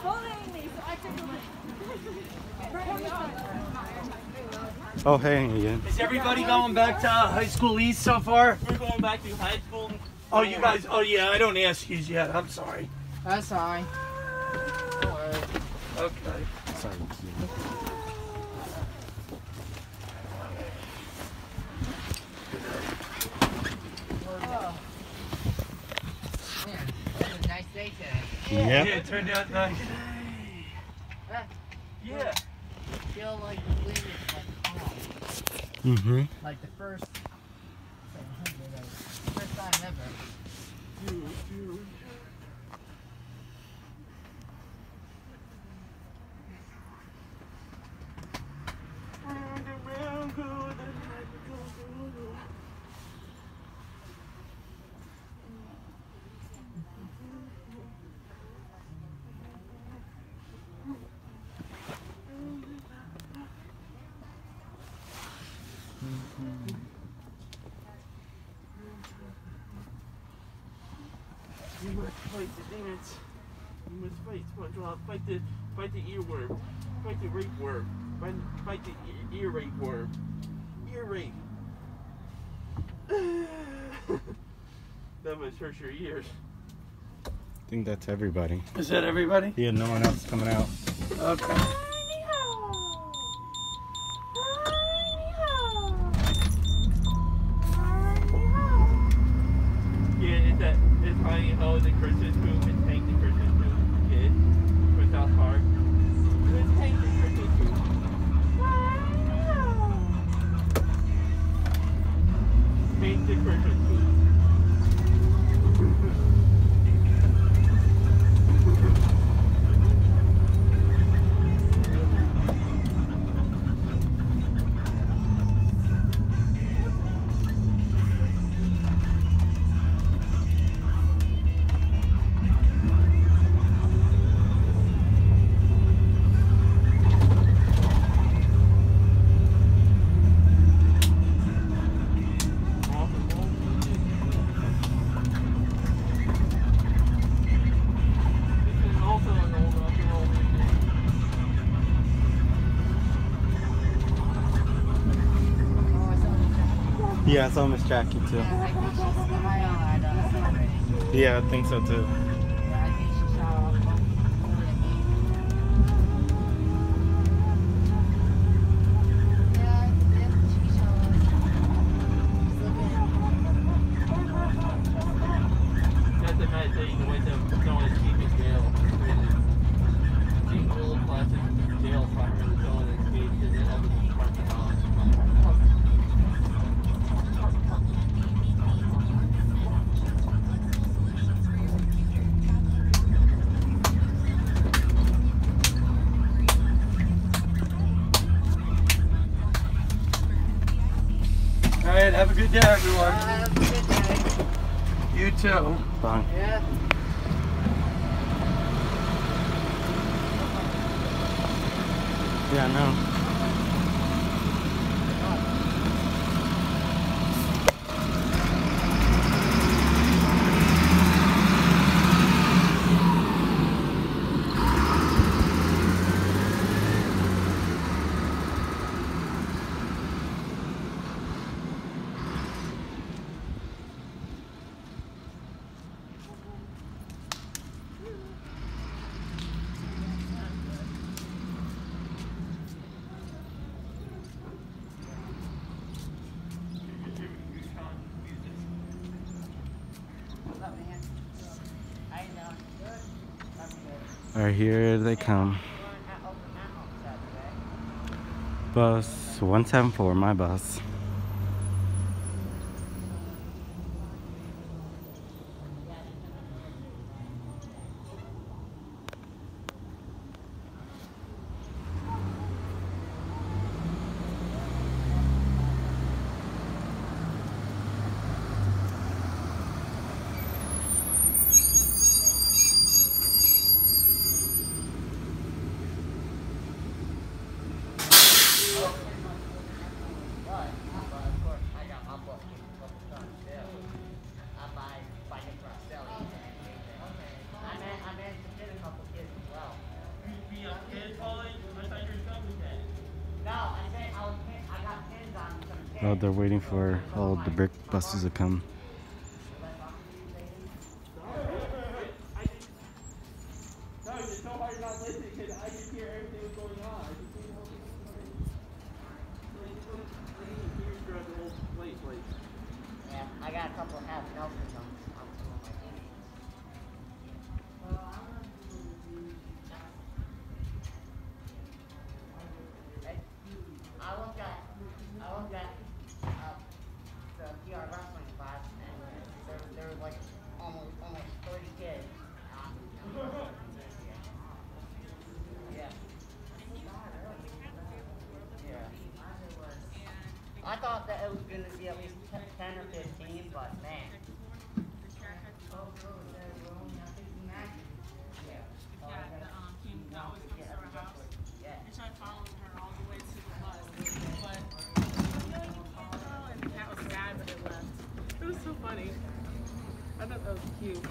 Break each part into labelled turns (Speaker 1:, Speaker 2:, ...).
Speaker 1: bullying me, so I took
Speaker 2: Oh, hey, Ian.
Speaker 3: Is everybody going back to high school east so far?
Speaker 4: We're going back to high school.
Speaker 3: Oh, you guys. Oh, yeah. I don't ask you yet. I'm sorry.
Speaker 5: That's fine.
Speaker 4: Don't worry.
Speaker 3: Okay.
Speaker 2: Sorry,
Speaker 5: Man, it was a nice day today.
Speaker 3: Yeah,
Speaker 2: Yeah.
Speaker 3: it turned out nice. Yeah.
Speaker 5: I feel like the wind is like calm.
Speaker 2: Mm-hmm.
Speaker 5: Like the first 700, like, first time ever.
Speaker 4: You must fight the dance. You must fight SpongeBob. Fight the earworm. Fight the rape worm. Fight the ear rape worm. Ear rape. That must hurt your ears.
Speaker 2: I think that's everybody.
Speaker 3: Is that everybody?
Speaker 2: Yeah, no one else coming out.
Speaker 3: Okay.
Speaker 4: Yeah, it's Honey Ho, the Christmas Boom, and Tank the Christmas Boom kid for South Park. It's Tank the Christmas Boom. Tank the Christmas Boom.
Speaker 2: Yeah, I saw Miss Jackie too.
Speaker 5: Yeah, I think she's high on that already.
Speaker 2: Yeah, I think so too.
Speaker 5: Yeah, I think she shot off one. Yeah, she shot off.
Speaker 4: That's a mad thing, the way that someone is keeping jail. Keep middle class in jail fire and someone is caged and then have a parking lot.
Speaker 3: All right. Have a good day, everyone.
Speaker 5: Have a good day.
Speaker 3: You too.
Speaker 2: Fine.
Speaker 5: Yeah.
Speaker 2: Yeah, I know. All right, here they come. Bus 174, my bus. Oh, they're waiting for all the brick buses to come.
Speaker 4: No, it's so hard not listening because I can hear everything that's going on. I can hear the whole thing. Here's throughout the whole place, like.
Speaker 5: Yeah, I got a couple of half Nelsons on some of my team. I looked at the PR wrestling class, and there was like almost 30 kids. Yeah. Yeah. I thought that it was going to be at least 10 or 15, but man.
Speaker 1: I tried following her all the way to the bus, but and that was bad, but it left. It was so funny. I thought that was cute.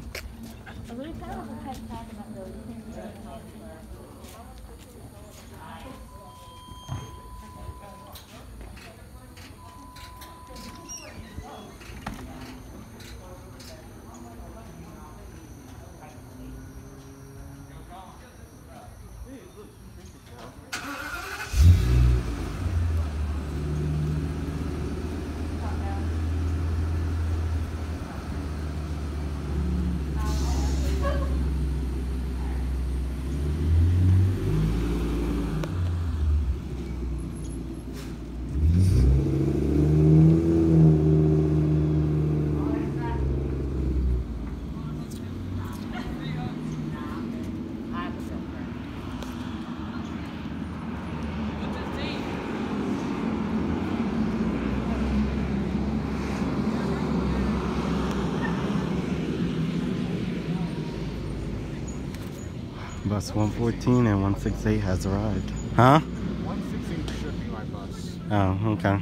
Speaker 2: Bus 114 and 168 has arrived. Huh?
Speaker 6: 116 should be my bus.
Speaker 2: Oh, okay.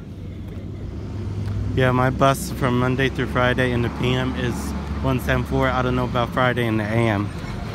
Speaker 2: Yeah, my bus from Monday through Friday in the PM is 174. I don't know about Friday in the AM.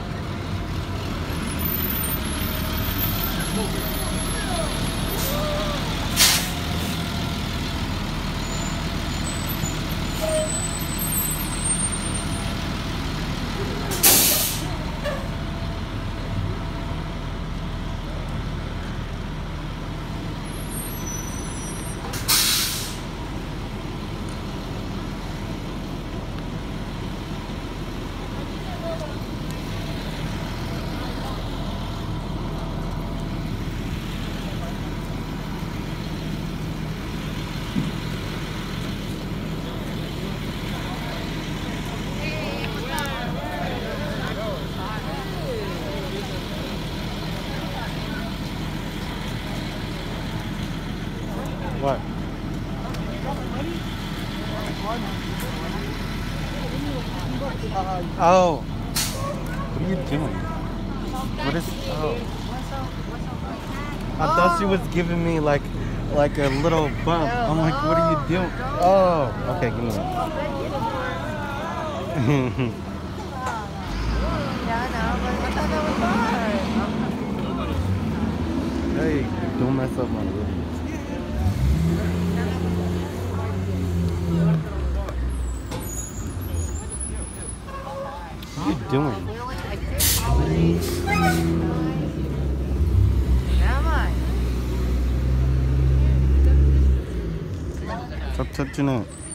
Speaker 2: What? Oh. What are you doing? What is... Oh. I thought she was giving me like a little bump. I'm like, what are you doing? Oh. Okay, give me that. Hey, don't mess up my video. What are you doing? Stop touching it.